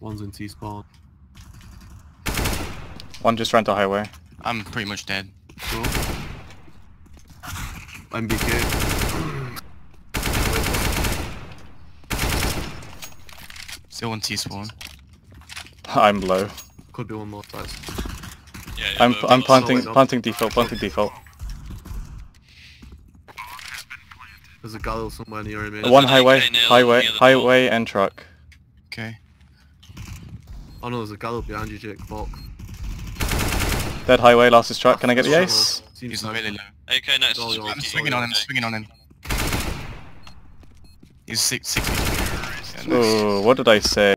One's in T-spawn. One just ran to highway. I'm pretty much dead. Cool. MBK. Still on T-spawn. I'm low. Could be one more, guys. Yeah, I'm planting default, planting default. There's a gallow somewhere near him. One highway and truck. Okay. Oh no, there's a gallow behind you, Jake. Fuck. Dead highway, lost his truck. Can I get the ace? He's really low. AK next to I'm I'm swinging on him, swinging on him. He's 60. Yeah, nice. Oh, what did I say?